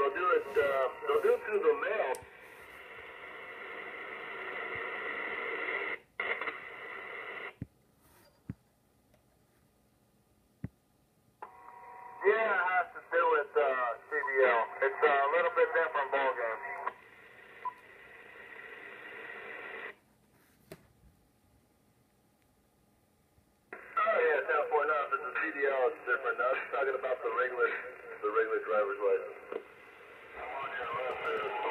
they'll do it through the mail. Yeah, it has to do with CDL. It's a little bit different ballgame. Oh yeah, 10.9. This is CDL. It's different. I was talking about the regular driver's license. I'm on your left there.